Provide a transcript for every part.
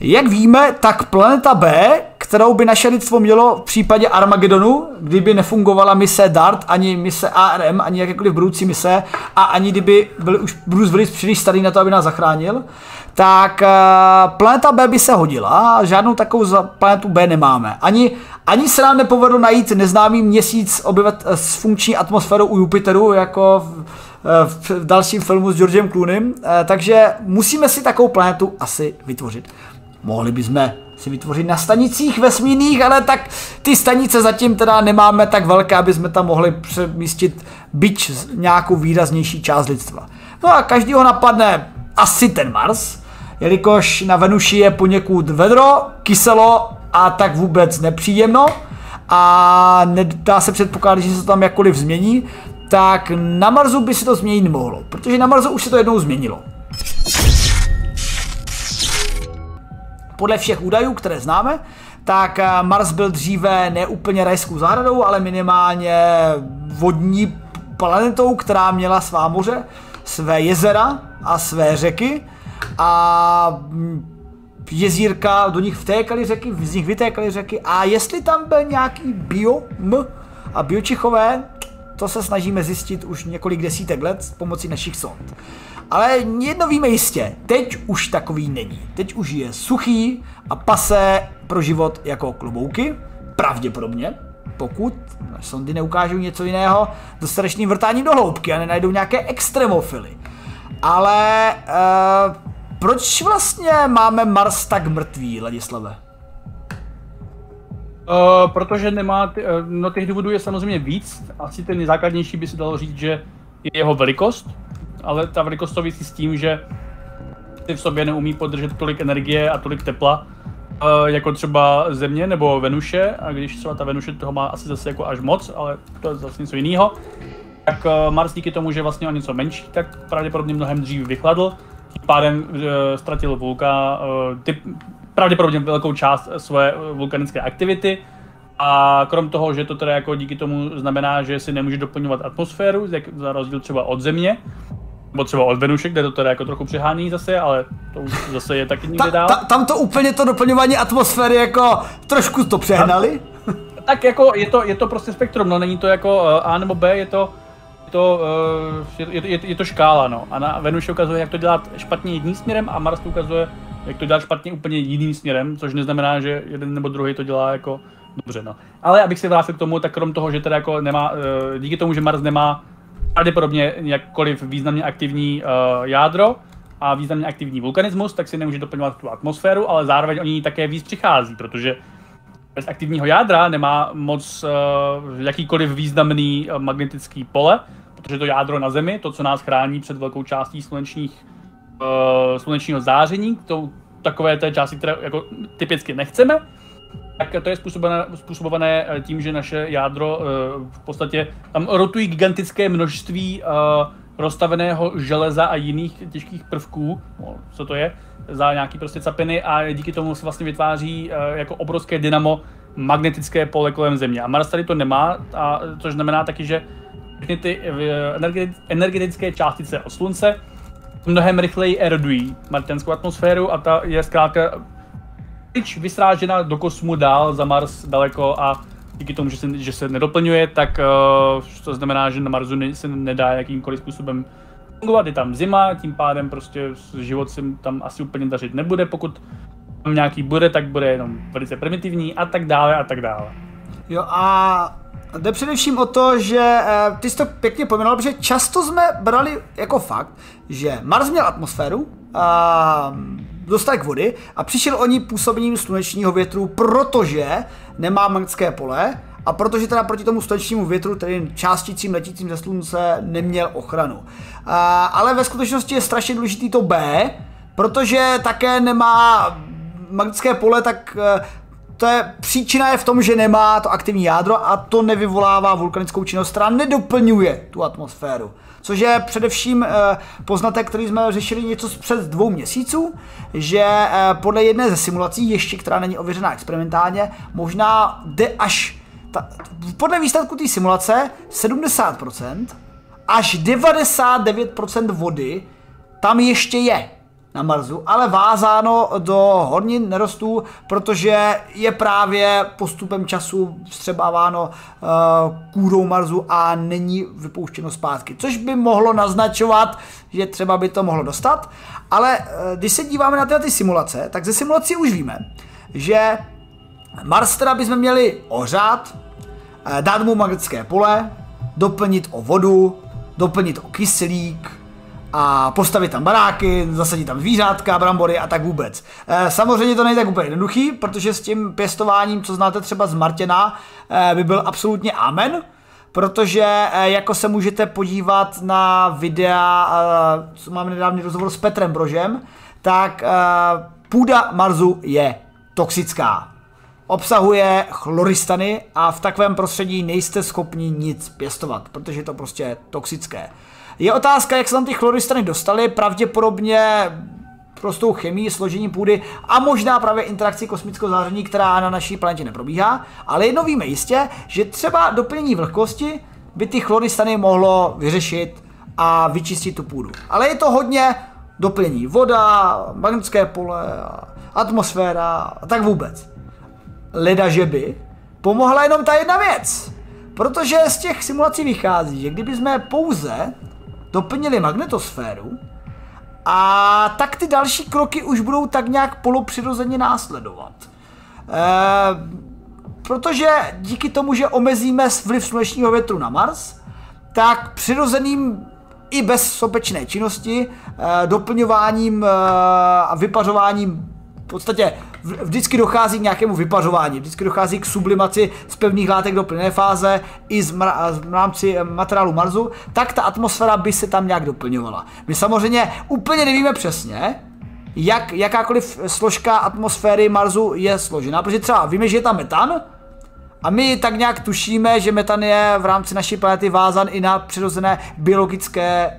Jak víme, tak planeta B, kterou by naše lidstvo mělo v případě Armagedonu, kdyby nefungovala mise DART, ani mise ARM, ani jakékoliv budoucí mise, a ani kdyby byl už Bruce Willis příliš starý na to, aby nás zachránil, tak planeta B by se hodila a žádnou takovou za planetu B nemáme. Ani se nám nepovedlo najít neznámý měsíc s funkční atmosférou u Jupiteru, jako v dalším filmu s Georgem Clooneym, takže musíme si takovou planetu asi vytvořit. Mohli bychom si vytvořit na stanicích vesmírných, ale tak ty stanice zatím teda nemáme tak velké, aby jsme tam mohli přemístit byť nějakou výraznější část lidstva. No a každýho napadne asi ten Mars, jelikož na Venuši je poněkud vedro, kyselo a tak vůbec nepříjemno a nedá se předpokládat, že se to tam jakkoliv změní, tak na Marsu by se to změnit nemohlo, protože na Marsu už se to jednou změnilo. Podle všech údajů, které známe, tak Mars byl dříve ne úplně rajskou zahradou, ale minimálně vodní planetou, která měla svá moře, své jezera a své řeky a jezírka, do nich vtékaly řeky, z nich vytékaly řeky a jestli tam byl nějaký biom a biočichové, to se snažíme zjistit už několik desítek let s pomocí našich sond. Ale jedno víme jistě, teď už takový není. Teď už je suchý a pasé pro život jako klobouky, pravděpodobně, pokud sondy neukážou něco jiného dostatečným vrtáním do hloubky a nenajdou nějaké extremofily. Ale proč vlastně máme Mars tak mrtvý, Ladislave? Protože nemá, no těch důvodů je samozřejmě víc, asi ten nejzákladnější by se dalo říct, že je jeho velikost, ale ta velikost souvisí s tím, že v sobě neumí podržet tolik energie a tolik tepla, jako třeba Země nebo Venuše, a když třeba ta Venuše toho má asi zase jako až moc, ale to je zase něco jiného, tak Mars díky tomu, že vlastně o něco menší, tak pravděpodobně mnohem dřív vychladl, tím pádem ztratil pravděpodobně velkou část své vulkanické aktivity a krom toho, že to teda jako díky tomu znamená, že si nemůže doplňovat atmosféru, za rozdíl třeba od Země, nebo třeba od Venuše, kde to teda jako trochu přehání zase, ale to už zase je taky někde dál. Tam to úplně to doplňování atmosféry jako trošku to přehnali? Tak jako je to prostě spektrum, no není to jako A nebo B, je to škála, no. A na Venuši ukazuje, jak to dělat špatně jedním směrem a Mars to ukazuje, jak to dělat špatně úplně jiným směrem, což neznamená, že jeden nebo druhý to dělá jako dobře, no. Ale abych se vrátil k tomu, tak krom toho, že teda jako nemá, díky tomu, že Mars nemá pravděpodobně jakkoliv významně aktivní jádro a významně aktivní vulkanismus, tak si nemůže doplňovat tu atmosféru, ale zároveň o ní také víc přichází, protože bez aktivního jádra nemá moc jakýkoliv významný magnetický pole, protože to jádro na Zemi, to, co nás chrání před velkou částí slunečního záření, takové té části, které jako typicky nechceme, tak to je způsobované tím, že naše jádro v podstatě tam rotují gigantické množství rozstaveného železa a jiných těžkých prvků, co to je, za nějaký prostě capiny a díky tomu se vlastně vytváří jako obrovské dynamo magnetické pole kolem Země. A Mars tady to nemá, což znamená taky, že všechny ty energetické částice od Slunce mnohem rychleji erodují marťanskou atmosféru a ta je zkrátka vysrážena do kosmu dál za Mars daleko a díky tomu, že se nedoplňuje, tak to znamená, že na Marsu se nedá jakýmkoliv způsobem fungovat. Je tam zima, tím pádem prostě život se tam asi úplně dařit nebude, pokud tam nějaký bude, tak bude jenom velice primitivní a tak dále a tak dále. Jo a jde především o to, že ty jsi to pěkně pojmenoval, protože často jsme brali jako fakt, že Mars měl atmosféru, dostatek vody a přišel o ní působením slunečního větru, protože nemá magnetické pole a protože teda proti tomu slunečnímu větru, tedy částicím letícím ze slunce, neměl ochranu. Ale ve skutečnosti je strašně důležitý to B, protože také nemá magnetické pole, tak příčina je v tom, že nemá to aktivní jádro a to nevyvolává vulkanickou činnost, která nedoplňuje tu atmosféru. Což je především poznatek, který jsme řešili něco před 2 měsíců, že podle jedné ze simulací, ještě která není ověřená experimentálně, možná jde až, podle výsledku té simulace, 70% až 99% vody tam ještě je. na Marsu, ale vázáno do hornin nerostů, protože je právě postupem času vstřebáváno kůrou Marsu a není vypouštěno zpátky, což by mohlo naznačovat, že třeba by to mohlo dostat, ale když se díváme na ty simulace, tak ze simulací už víme, že Mars teda bychom měli ohřát, dát mu magnetické pole, doplnit o vodu, doplnit o kyslík a postavit tam baráky, zasadit tam zvířátka, brambory a tak vůbec. Samozřejmě to není tak úplně jednoduchý, protože s tím pěstováním, co znáte třeba z Martina, by byl absolutně amen, protože jako se můžete podívat na videa, co máme nedávný rozhovor s Petrem Brožem, tak půda Marsu je toxická. Obsahuje chloristany a v takovém prostředí nejste schopni nic pěstovat, protože je to prostě toxické. Je otázka, jak se tam ty chloristany dostaly, pravděpodobně prostou chemii, složení půdy a možná právě interakcí kosmického záření, která na naší planetě neprobíhá, ale jedno víme jistě, že třeba doplnění vlhkosti by ty chloristany mohlo vyřešit a vyčistit tu půdu. Ale je to hodně doplnění voda, magnetické pole, atmosféra a tak vůbec. Leda, že by pomohla jenom ta jedna věc, protože z těch simulací vychází, že kdyby jsme pouze doplnili magnetosféru, a tak ty další kroky už budou tak nějak polopřirozeně následovat. Protože díky tomu, že omezíme vliv slunečního větru na Mars, tak přirozeným i bez sopečné činnosti, doplňováním a vypařováním v podstatě vždycky dochází k nějakému vypařování, vždycky dochází k sublimaci z pevných látek do plynné fáze i v rámci materiálu Marsu, tak ta atmosféra by se tam nějak doplňovala. My samozřejmě úplně nevíme přesně, jak jakákoliv složka atmosféry Marsu je složená, protože třeba víme, že je tam metan a my tak nějak tušíme, že metan je v rámci naší planety vázan i na přirozené biologické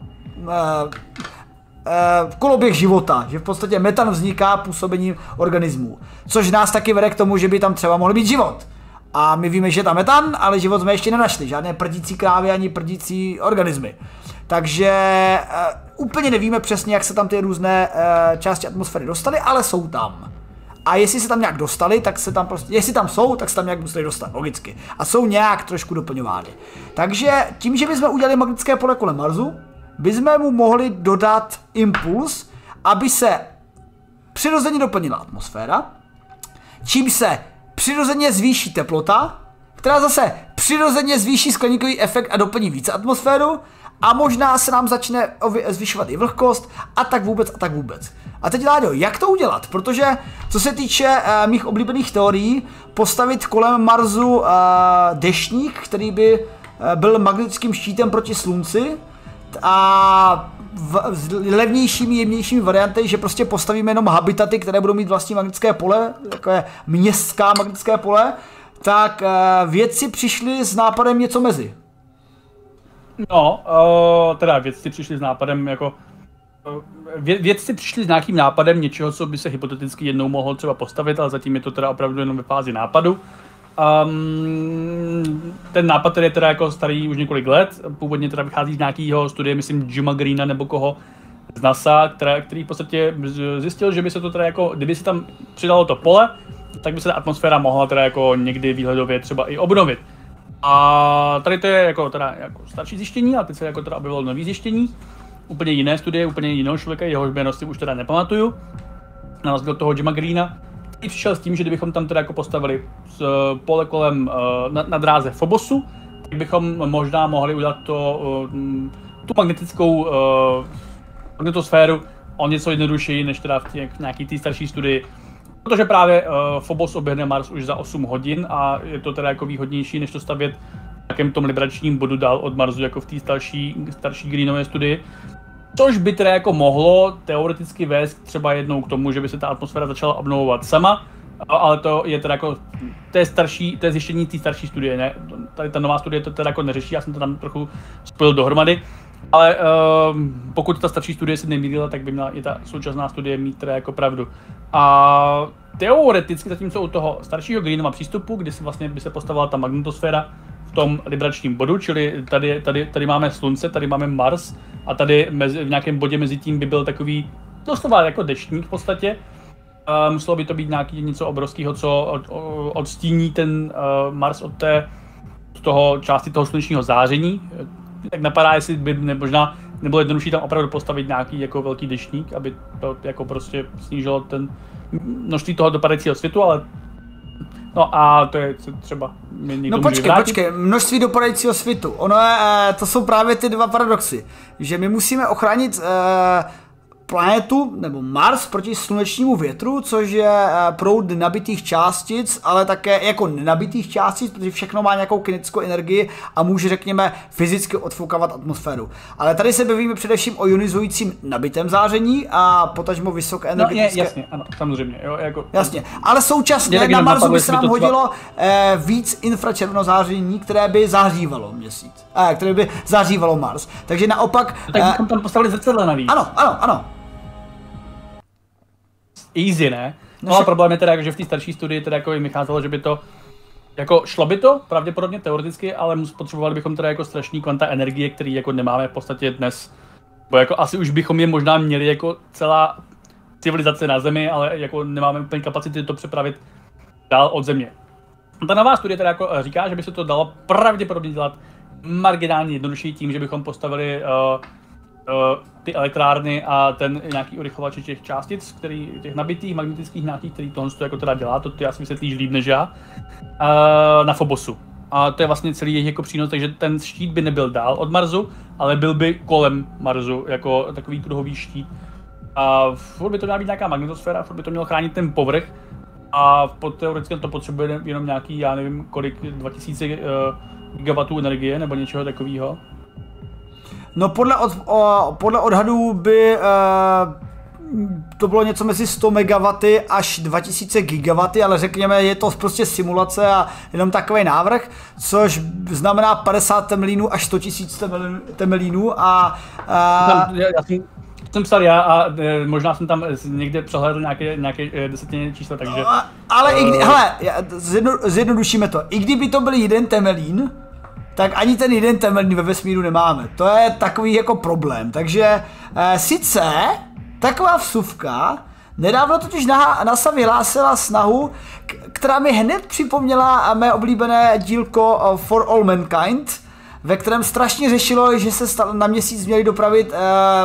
koloběh života, že v podstatě metan vzniká působením organismů, což nás taky vede k tomu, že by tam třeba mohl být život. A my víme, že je tam metan, ale život jsme ještě nenašli, žádné prdící krávy ani prdící organismy. Takže úplně nevíme přesně, jak se tam ty různé části atmosféry dostaly, ale jsou tam. A jestli se tam nějak dostali, tak se tam prostě, jestli tam jsou, tak se tam nějak museli dostat, logicky. A jsou nějak trošku doplňovány. Takže tím, že bychom udělali magnetické pole kolem Marsu, bychom mu mohli dodat impuls, aby se přirozeně doplnila atmosféra, čím se přirozeně zvýší teplota, která zase přirozeně zvýší skleníkový efekt a doplní více atmosféru a možná se nám začne zvyšovat i vlhkost a tak vůbec a tak vůbec. A teď Láďo, jak to udělat? Protože co se týče mých oblíbených teorií, postavit kolem Marsu deštník, který by byl magnetickým štítem proti slunci, a levnějšími, jemnějšími varianty, že prostě postavíme jenom habitaty, které budou mít vlastní magnetické pole, takové městská magnetické pole, tak vědci přišli s nápadem něco mezi. No, teda vědci přišli s nápadem jako... Vědci přišli s nějakým nápadem něčeho, co by se hypoteticky jednou mohlo třeba postavit, ale zatím je to teda opravdu jenom ve fázi nápadu. Ten nápad je teda jako starý už několik let, původně teda vychází z nějakého studie, myslím Jima Greena nebo koho z NASA, který v podstatě zjistil, že by se to teda jako, kdyby se tam přidalo to pole, tak by se ta atmosféra mohla teda jako někdy výhledově třeba i obnovit. A tady to je jako teda jako starší zjištění, a teď se jako teda objevilo nový zjištění, úplně jiné studie, úplně jiného člověka, jehož jméno si už teda nepamatuju, na rozdíl toho Jima Greena. I přišel s tím, že kdybychom tam teda jako postavili pole kolem na dráze Phobosu, tak bychom možná mohli udělat tu magnetickou magnetosféru o něco jednodušší než teda v nějaký té starší studii. Protože právě Phobos oběhne Mars už za 8 hodin a je to teda jako výhodnější, než to stavět v nějakém tom libračním bodu dál od Marsu, jako v té starší Greenové studii. Což by teda jako mohlo teoreticky vést třeba jednou k tomu, že by se ta atmosféra začala obnovovat sama, ale to je teda jako, to je zjištění té starší studie, ne? Tady ta nová studie to teda jako neřeší, já jsem to tam trochu spojil dohromady, ale pokud ta starší studie se nemýlila, tak by měla i ta současná studie mít teda jako pravdu. A teoreticky, zatímco u toho staršího Greenova přístupu, kdy se vlastně by se postavila ta magnetosféra v tom libračním bodu, čili tady máme Slunce, tady máme Mars a tady v nějakém bodě mezi tím by byl takový doslova jako deštník v podstatě. Muselo by to být nějaký něco obrovského, co odstíní ten Mars od toho části toho slunečního záření. Tak napadá, jestli by možná nebylo jednodušší tam opravdu postavit nějaký jako velký deštník, aby to jako prostě snížilo ten množství toho dopadajícího světu, ale no a to je třeba no počkej, množství dopadajícího světu. Ono je, to jsou právě ty dva paradoxy, že my musíme ochránit planetu nebo Mars proti slunečnímu větru, což je proud nabitých částic, ale také jako nenabitých částic, protože všechno má nějakou kinetickou energii a může, řekněme, fyzicky odfoukávat atmosféru. Ale tady se bavíme především o ionizujícím nabitém záření a potažmo vysoké energetické. No, jasně, ano, samozřejmě. Jo, jako... Jasně, ale současně na Marsu by se nám hodilo víc infračerveného záření, které by zahřívalo měsíc, které by zahřívalo Mars. Takže naopak... Tak bychom tam postavili zrcadla navíc. Ano. Easy, ne? No ale problém je teda, že v té starší studii teda jako jim vycházelo, že by to jako šlo by to, pravděpodobně teoreticky, ale potřebovali bychom teda jako strašný kvanta energie, který jako nemáme v podstatě dnes. Bo jako asi už bychom je možná měli jako celá civilizace na Zemi, ale jako nemáme úplně kapacity to přepravit dál od Země. Ta nová studie teda jako říká, že by se to dalo pravděpodobně dělat marginálně jednodušší tím, že bychom postavili ty elektrárny a ten nějaký urychlovač těch částic, těch nabitých magnetických nějakých, který tohle jako teda dělá, to ty asi vysvětlíš líp než já, na Phobosu. A to je vlastně celý jejich jako přínos, takže ten štít by nebyl dál od Marsu, ale byl by kolem Marsu, jako takový kruhový štít. A furt by to měla být nějaká magnetosféra, furt by to mělo chránit ten povrch a teoreticky to potřebuje jenom nějaký, já nevím kolik, 2000 gigawatů energie nebo něčeho takového. No podle odhadů by to bylo něco mezi 100 MW až 2000 GW, ale řekněme, je to prostě simulace a jenom takový návrh, což znamená 50 temelínů až 100 000 temelínů a... Já jsem psal já a možná jsem tam někde přehlédl nějaké desetinné čísla, takže... No, ale hele, zjednodušíme to, i kdyby to byl jeden temelín, tak ani ten jeden temelín ve vesmíru nemáme. To je takový jako problém. Takže sice taková vsuvka, nedávno totiž NASA vyhlásila snahu, která mi hned připomněla mé oblíbené dílko For All Mankind, ve kterém strašně řešilo, že se na Měsíc měli dopravit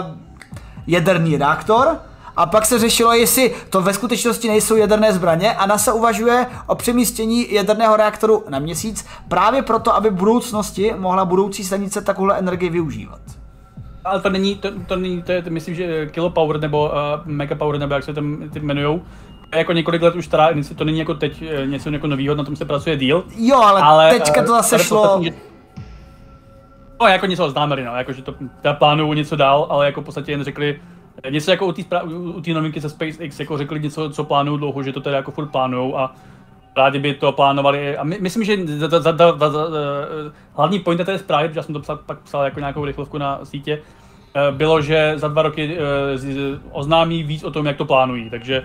jaderný reaktor. A pak se řešilo, jestli to ve skutečnosti nejsou jaderné zbraně a NASA uvažuje o přemístění jaderného reaktoru na Měsíc právě proto, aby v budoucnosti mohla budoucí stanice takovou energii využívat. Ale to je, myslím, že kilopower nebo megapower, nebo jak se tam jmenujou. Jako několik let už stará, to není jako teď něco jako novýho, na tom se pracuje díl. Jo, ale teďka to zase šlo... No, jako něco oznámili, no, jako že to plánují něco dál, ale jako v podstatě jen řekli, něco jako u té novinky ze SpaceX, jako řekli něco, co plánují dlouho, že to teda jako furt plánujou a rádi by to plánovali a myslím, že hlavní point té zprávy, protože já jsem to pak psal jako nějakou rychlovku na sítě, bylo, že za 2 roky oznámí víc o tom, jak to plánují, takže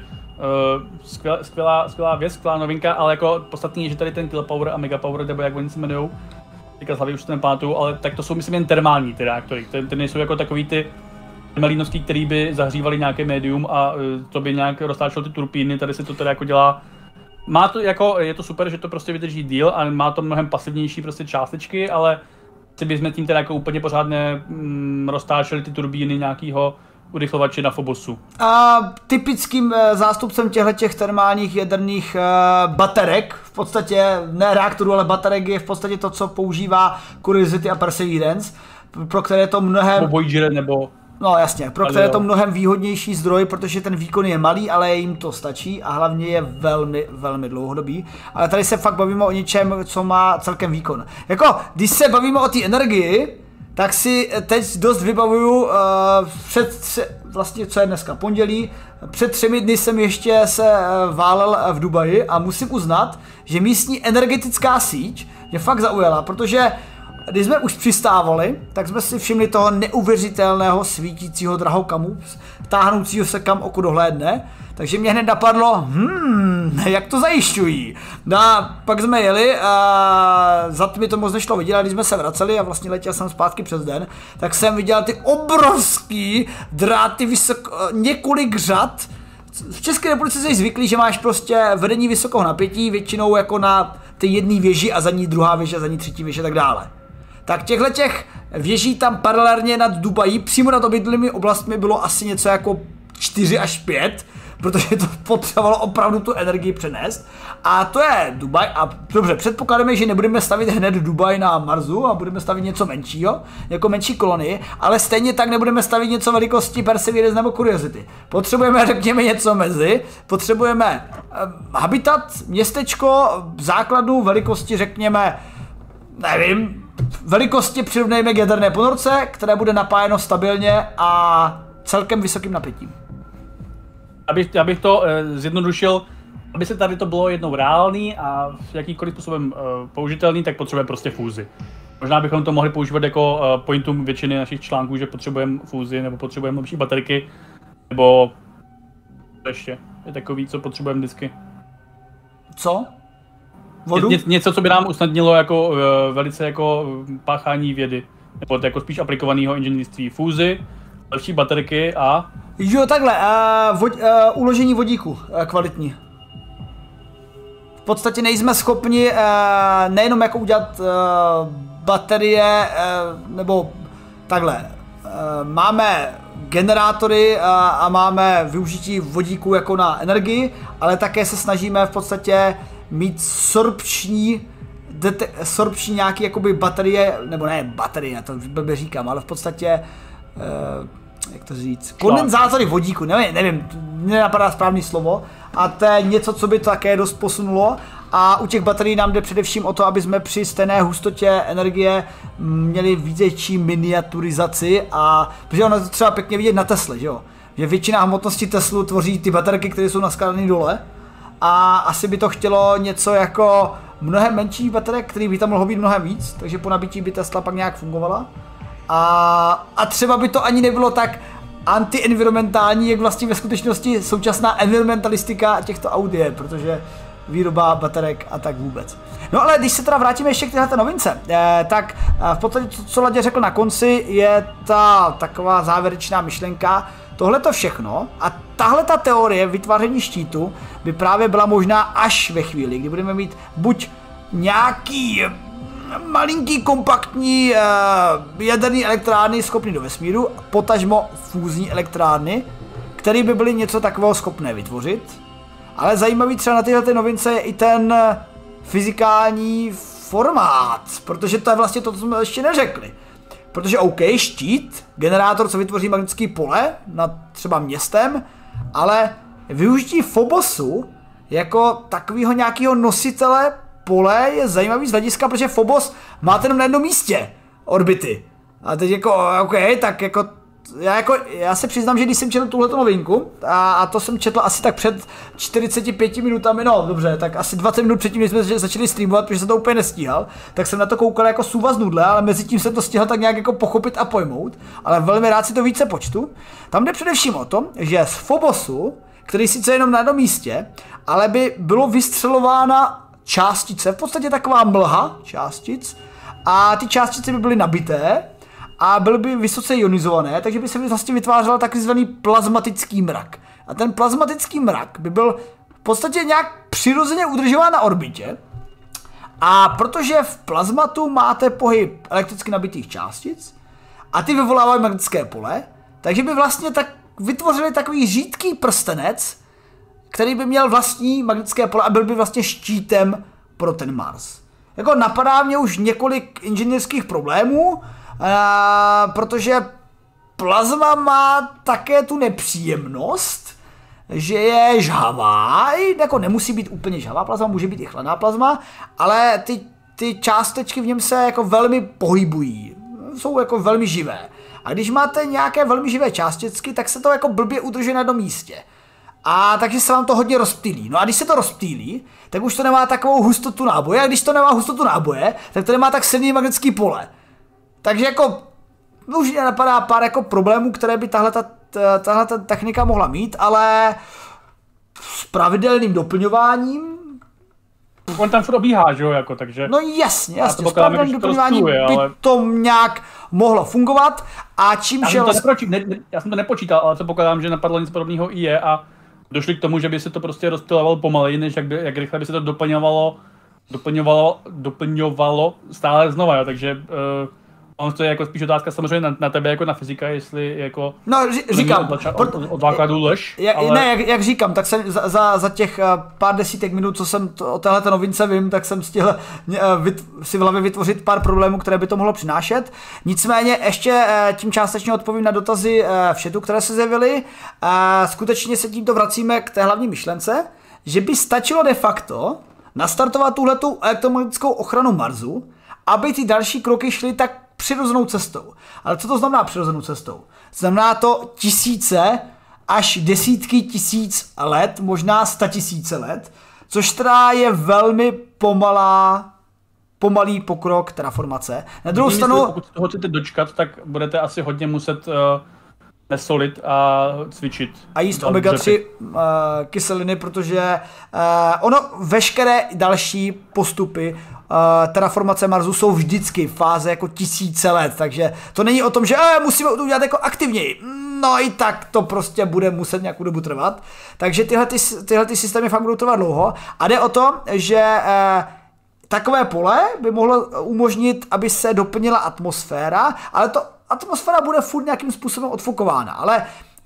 skvělá věc, skvělá novinka, ale jako podstatný je, že tady ten kilopower a megapower, nebo jak oni se jmenujou, teďka z hlavy už ten pamatuju, ale tak to jsou myslím jen termální ty reaktory, ty nejsou jako takový ty melínovský, který by zahřívali nějaké médium a to by nějak roztáčelo ty turbíny, tady se to teda jako dělá. Má to jako, je to super, že to prostě vydrží díl a má to mnohem pasivnější prostě částečky, ale si bychom tím teda jako úplně pořádně roztáčeli ty turbíny nějakého urychlovače na Phobosu. A typickým zástupcem těchto termálních jaderných baterek, v podstatě ne reaktorů, ale baterek je v podstatě to, co používá Curiosity a Perseverance, pro které je to mnohem... Voyager nebo... No jasně, pro které je to mnohem výhodnější zdroj, protože ten výkon je malý, ale jim to stačí a hlavně je velmi, velmi dlouhodobý. Ale tady se fakt bavíme o něčem, co má celkem výkon. Jako, když se bavíme o té energii, tak si teď dost vybavuju vlastně co je dneska pondělí, před 3 dny jsem ještě se válel v Dubaji a musím uznat, že místní energetická síť mě fakt zaujala, protože když jsme už přistávali, tak jsme si všimli toho neuvěřitelného svítícího drahokamu, táhnoucího se kam oko dohlédne. Takže mě hned napadlo, jak to zajišťují. No a pak jsme jeli a za tmy to moc nešlo vidět, a když jsme se vraceli a vlastně letěl jsem zpátky přes den, tak jsem viděl ty obrovský dráty několik řad. V České republice jsi zvyklý, že máš prostě vedení vysokého napětí, většinou jako na té jedné věži a za ní druhá věž a za ní třetí věž a tak dále. Tak těch věží tam paralelně nad Dubají, přímo nad obydlými oblastmi bylo asi něco jako 4 až 5, protože to potřebovalo opravdu tu energii přenést. A to je Dubaj a dobře, předpokládáme, že nebudeme stavit hned Dubaj na Marsu a budeme stavit něco menšího, jako menší kolonii, ale stejně tak nebudeme stavit něco velikosti Perseverance nebo Curiosity. Potřebujeme, řekněme, něco mezi, potřebujeme habitat, městečko, základnu velikosti, řekněme, nevím, velikosti přirovnejme k jaderné ponorce, které bude napájeno stabilně a celkem vysokým napětím. Abych to zjednodušil, aby se tady to bylo jednou reálný a jakýkoliv způsobem použitelný, tak potřebujeme prostě fúzi. Možná bychom to mohli používat jako pointum většiny našich článků, že potřebujeme fúzi nebo potřebujeme lepší baterky, nebo ještě je takový, co potřebujeme vždycky. Co? Vodu? Něco, co by nám usnadnilo jako velice jako páchání vědy, nebo jako spíš aplikovaného inženýrství. Fúzi, lepší baterky a... Jo, takhle, uložení vodíku kvalitní. V podstatě nejsme schopni nejenom jako udělat baterie, nebo takhle, máme generátory a máme využití vodíku jako na energii, ale také se snažíme v podstatě mít sorpční nějaký jakoby baterie, nebo ne baterie, to blbě říkám, ale v podstatě jak to říct, kondenzátory vodíku, nevím, nenapadá správný slovo, a to je něco, co by to také dost posunulo. A u těch baterií nám jde především o to, aby jsme při stejné hustotě energie měli větší miniaturizaci, a protože ono to třeba pěkně vidět na Tesle, že jo? Že většina hmotnosti Teslu tvoří ty baterky, které jsou naskládané dole, a asi by to chtělo něco jako mnohem menší baterek, který by tam mohlo být mnohem víc, takže po nabití by Tesla pak nějak fungovala. A třeba by to ani nebylo tak anti-environmentální, jak vlastně ve skutečnosti současná environmentalistika těchto aut je, protože výroba baterek a tak vůbec. No ale když se teda vrátíme ještě k této novince, tak v podstatě co Ladě řekl na konci, je ta taková závěrečná myšlenka. Tohle to všechno a tahle ta teorie vytváření štítu by právě byla možná až ve chvíli, kdy budeme mít buď nějaký malinký kompaktní jaderný elektrárny schopný do vesmíru, potažmo fúzní elektrárny, které by byly něco takového schopné vytvořit. Ale zajímavý třeba na této novince je i ten fyzikální formát, protože to je vlastně to, co jsme ještě neřekli. Protože OK, štít, generátor, co vytvoří magnetické pole nad třeba městem, ale využití Phobosu jako takového nějakého nositele pole je zajímavý z hlediska, protože Phobos máte jenom na jednom místě orbity. A teď jako, OK, tak jako já se přiznám, že když jsem četl tuhleto novinku, a to jsem četl asi tak před 45 minutami, no dobře, tak asi 20 minut předtím, než jsme začali streamovat, protože jsem to úplně nestíhal, tak jsem na to koukal jako sůva z nudle, ale mezi tím jsem to stihl tak nějak jako pochopit a pojmout, ale velmi rád si to více počtu. Tam jde především o to, že z Phobosu, který sice je jenom na jednom místě, ale by bylo vystřelována částice, v podstatě taková mlha částic, a ty částice by byly nabité a byly by vysoce ionizované, takže by se vlastně vytvářel takzvaný plazmatický mrak. A ten plazmatický mrak by byl v podstatě nějak přirozeně udržován na orbitě. A protože v plazmatu máte pohyb elektricky nabitých částic a ty vyvolávají magnetické pole, takže by vlastně tak vytvořili takový řídký prstenec, který by měl vlastní magnetické pole a byl by vlastně štítem pro ten Mars. Jako napadá mě už několik inženýrských problémů, protože plazma má také tu nepříjemnost, že je žhavá, jako nemusí být úplně žhavá plazma, může být i chladná plazma, ale ty částečky v něm se jako velmi pohybují, jsou jako velmi živé. A když máte nějaké velmi živé částečky, tak se to jako blbě udrží na jednom místě. A takže se vám to hodně rozptýlí. No a když se to rozptýlí, tak už to nemá takovou hustotu náboje, a když to nemá hustotu náboje, tak to nemá tak silný magnetický pole. Takže jako už mě napadá pár jako problémů, které by tahle technika mohla mít, ale s pravidelným doplňováním. On tam furt obíhá, že jo, jako, takže... No jasně, s pravidelným doplňováním by to nějak mohlo fungovat a čím šel... Já jsem to nepočítal, ale předpokládám, že napadlo něco podobného i je a došli k tomu, že by se to prostě rozptylovalo pomaleji, než jak rychle by se to doplňovalo stále znova, jo, takže... to je jako spíš otázka samozřejmě na tebe jako na fyzika, jestli jako... No říkám... Od základu lež, ale... Ne, jak říkám, tak jsem za těch pár desítek minut, co jsem o téhleté novince vím, tak jsem stihl si v hlavě vytvořit pár problémů, které by to mohlo přinášet. Nicméně ještě tím částečně odpovím na dotazy v chatu, které se zjevily. Skutečně se tímto vracíme k té hlavní myšlence, že by stačilo de facto nastartovat tuhletu elektromagnetickou ochranu Marsu, aby ty další kroky šly tak přirozenou cestou. Ale co to znamená přirozenou cestou? Znamená to tisíce až desítky tisíc let, možná 100 000 let, což teda je velmi pomalý pokrok terraformace. Na druhou stranu... Pokud toho chcete dočkat, tak budete asi hodně muset nesolit a cvičit. A jíst omega-3 kyseliny, protože ono veškeré další postupy terraformace Marsu jsou vždycky v fáze jako tisíce let, takže to není o tom, že musíme to udělat jako aktivněji. No i tak to prostě bude muset nějakou dobu trvat. Takže tyhle systémy fakt budou trvat dlouho. A jde o to, že takové pole by mohlo umožnit, aby se doplnila atmosféra, ale to atmosféra bude furt nějakým způsobem odfukována. Ale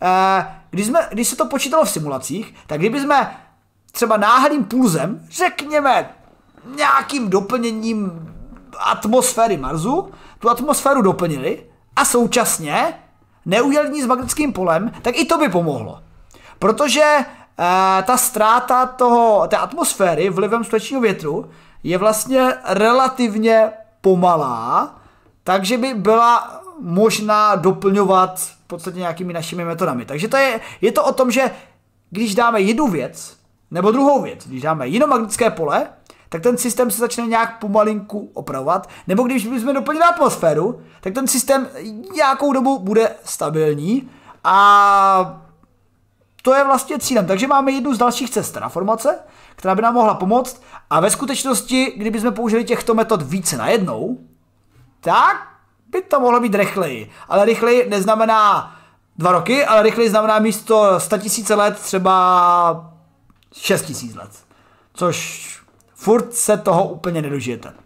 když se to počítalo v simulacích, tak kdyby jsme třeba náhlým pulzem, řekněme nějakým doplněním atmosféry Marsu, tu atmosféru doplnili a současně neudělali nic s magnetickým polem, tak i to by pomohlo. Protože ta ztráta té atmosféry vlivem slunečního větru je vlastně relativně pomalá, takže by byla možná doplňovat v podstatě nějakými našimi metodami. Takže je to o tom, že když dáme jednu věc, nebo druhou věc, když dáme jiné magnetické pole, tak ten systém se začne nějak pomalinku opravovat, nebo když bychom doplnili atmosféru, tak ten systém nějakou dobu bude stabilní a to je vlastně cílem. Takže máme jednu z dalších cest terraformace, která by nám mohla pomoct a ve skutečnosti, kdybychom použili těchto metod více najednou, tak by to mohlo být rychleji. Ale rychleji neznamená 2 roky, ale rychleji znamená místo 100 000 let třeba 6 000 let. Což furt se toho úplně nedožijete.